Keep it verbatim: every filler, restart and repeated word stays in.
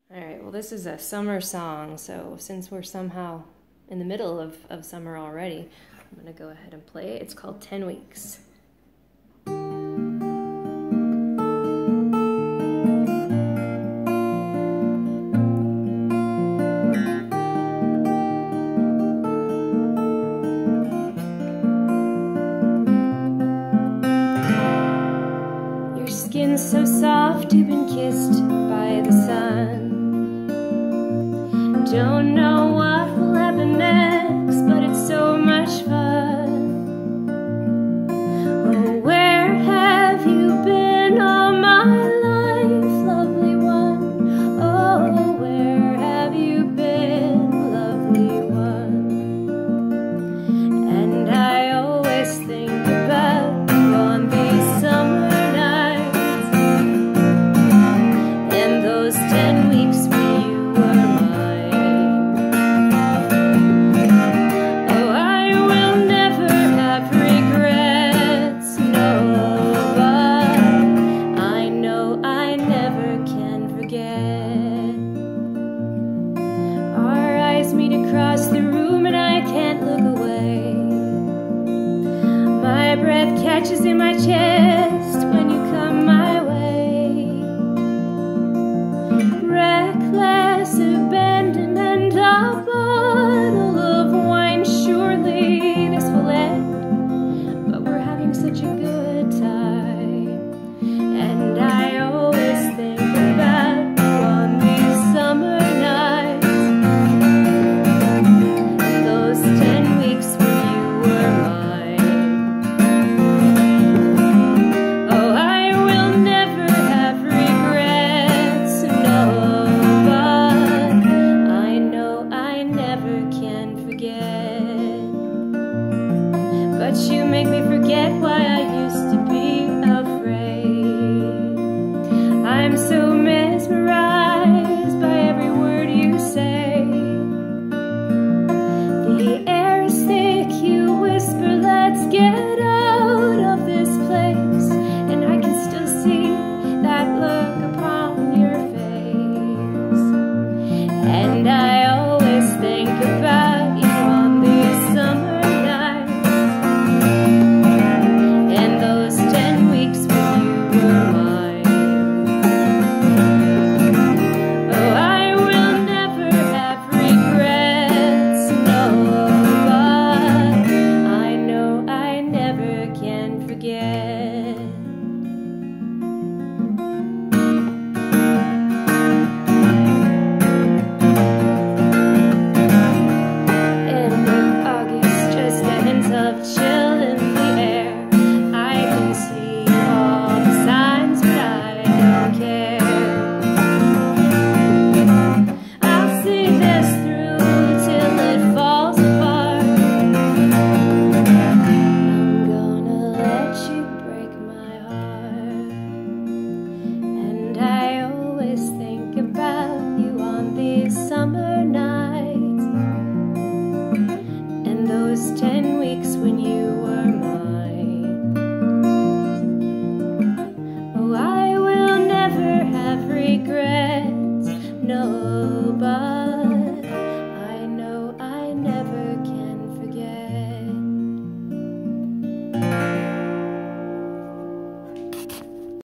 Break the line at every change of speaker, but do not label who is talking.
All right, well, this is a summer song, so since we're somehow in the middle of, of summer already, I'm gonna go ahead and play it. It's called ten weeks. Your skin's so soft, you've been kissed by the sun. Don't know what will happen next, but it's so much fun. Oh, where have you been all my life, lovely one? Oh, where have you been, lovely one? And I always think about you on these summer nights, and those ten weeks when you were mine. Across the room and I can't look away. My breath catches in my chest.